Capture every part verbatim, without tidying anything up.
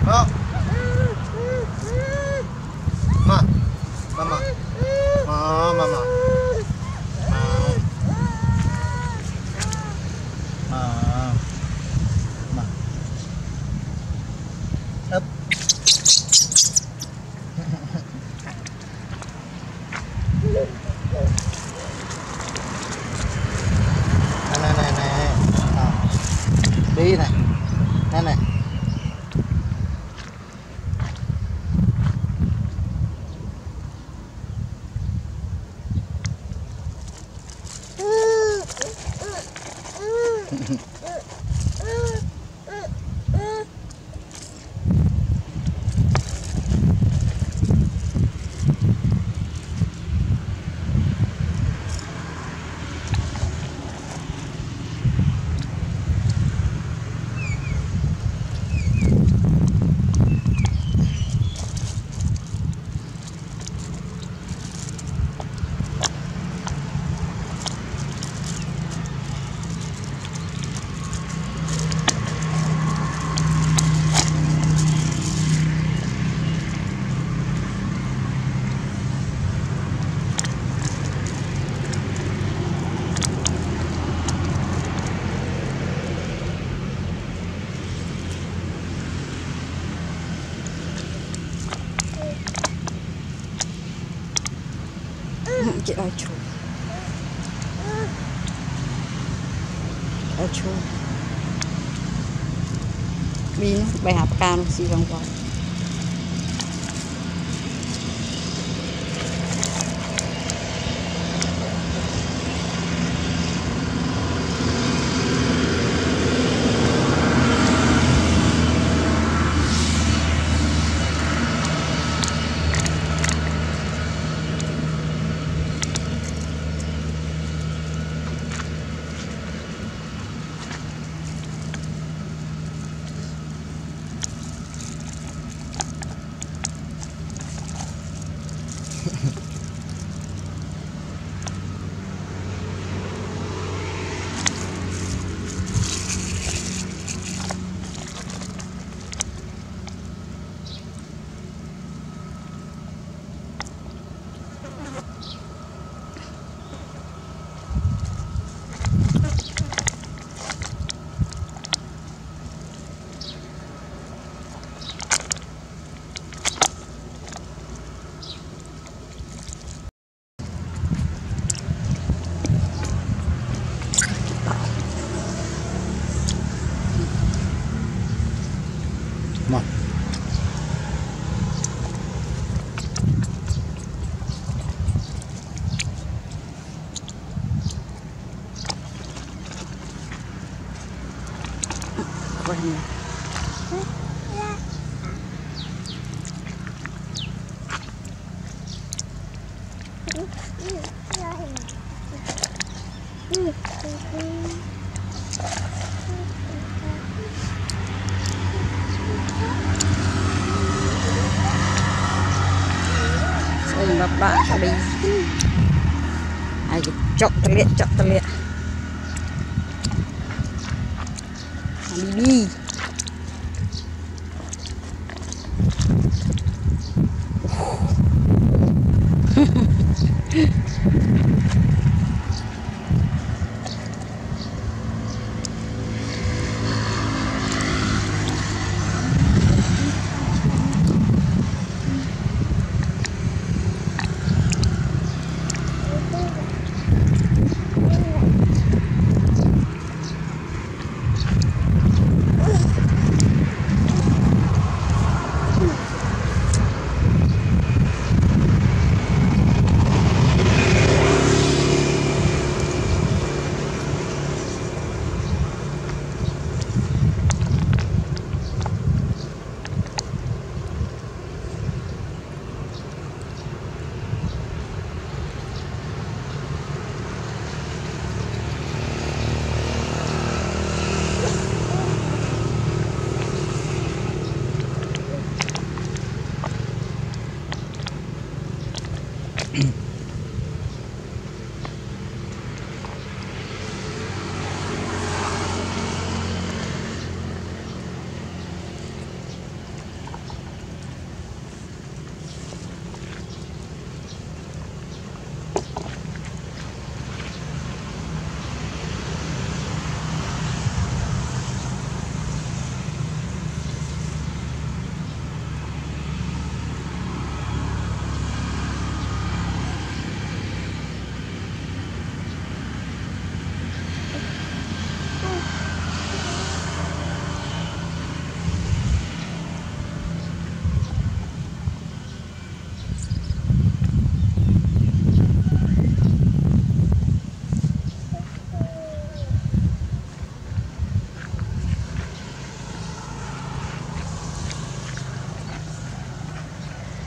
Đó. Mà. Mama. Mama. Mama. Mama. Up. Này này này. Đi này. Này này. Chị ơi chú ơi chú Bi bài học cam xì vòng vòng mà quay nè. Và bạn đi ai chọc tao liệt chọc tao liệt đi đi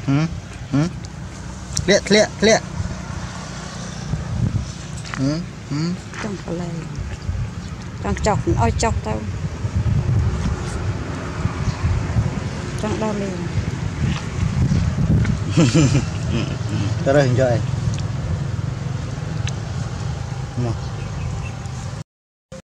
hử hử liệt liệt liệt hử hử trong cái này trong chọc oi chọc tao trong đau liền tao đây hình cho này